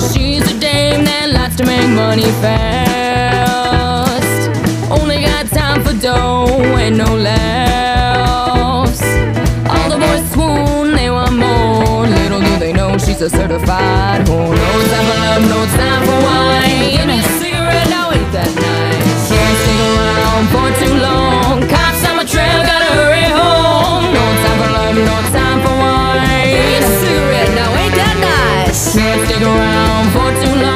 She's a dame that likes to make money fast. Only got time for dough and no laughs. All the boys swoon, they want more. Little do they know she's a certified whore. No time for love, no time for wine. Give me a cigarette, now ain't that nice? Can't stick around for too long. Cops on my trail, gotta hurry home. No time for love, no time for wine. Give me a cigarette, now ain't that nice? Can't stick around for too long.